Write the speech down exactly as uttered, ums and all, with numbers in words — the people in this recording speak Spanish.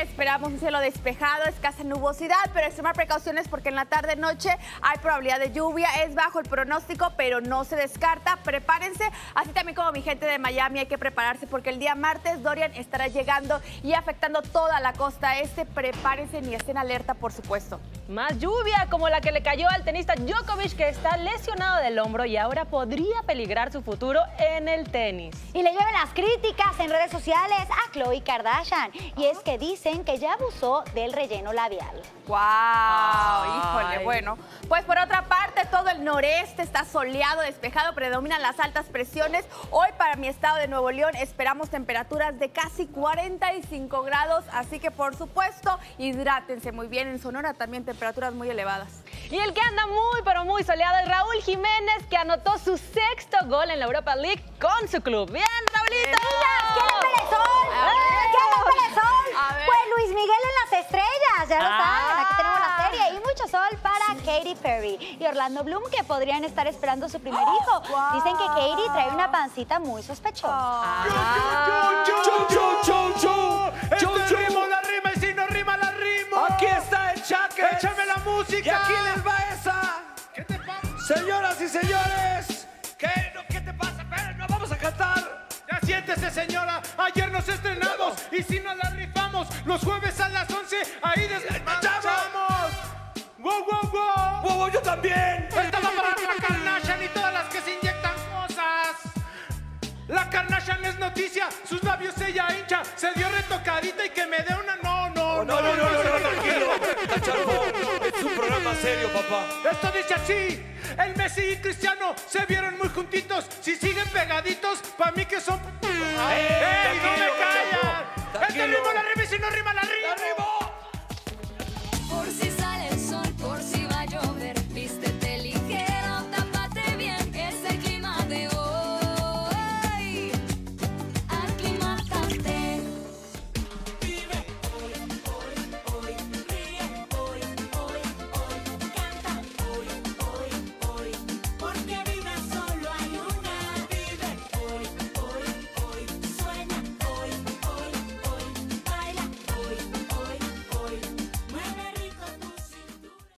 esperamos un cielo despejado, escasa nubosidad, pero extremar precauciones porque en la tarde-noche hay probabilidad de lluvia. Es bajo el pronóstico, pero no se descarta. Prepárense, así también como mi gente de Miami hay que prepararse porque el día martes Dorian estará llegando y afectando toda la costa este. Prepárense y estén alerta, por supuesto. Más lluvia, como la que le cayó al tenista Djokovic, que está lesionado del hombro y ahora podría peligrar su futuro en el tenis. Y le lleven las críticas en redes sociales a Khloe Kardashian. Y es que dicen que ya abusó del relleno labial. ¡Wow! Ay. Híjole, bueno. Pues por otra parte, todo el noreste está soleado, despejado, predominan las altas presiones. Hoy para mi estado de Nuevo León esperamos temperaturas de casi cuarenta y cinco grados, así que por supuesto, hidrátense muy bien. En Sonora también temperaturas muy elevadas. Y el que anda muy, pero muy soleado es Raúl Jiménez, que anotó su sexto gol en la Europa League con su club. ¡Bien, Raulito! ¿Quién le pele sol? ¿Quién le pele sol? Pues Luis Miguel en las estrellas, ya lo Ah. saben. Aquí tenemos la serie y mucho sol para Katy Perry y Orlando Bloom, que podrían estar esperando su primer hijo. Wow. Dicen que Katy trae una pancita muy sospechosa. Ah. ¡Chau, chau, chau, chau! Este rimo la rima y si no rima la rimo. Aquí está el Chaque. Échame la música. Y aquí les va esa. ¿Qué te pasa? Señoras y señores, ¿qué, no, ¿qué te pasa? Pero no vamos a cantar. Ya siéntese, señora. Ayer nos estrenamos y si nos la rifamos los jueves a las once, ahí despachamos. ¡Wow, wow, wow! ¡Wow, wow, yo también! Esta va para la Kardashian y todas las que se inyectan cosas. La Kardashian es noticia, sus labios ella hincha, se dio retocadita y que me dé una no, no, No, no, no, no, no, no, tranquilo. Cacharpo, es un programa serio, papá. Esto dice así, el Messi y Cristiano se vieron muy juntitos, si siguen pegaditos, pa' mí que son... ¡Ey, no me tranquilo, callan! Cacharpo, Este tranquilo. ritmo la rima y si no rima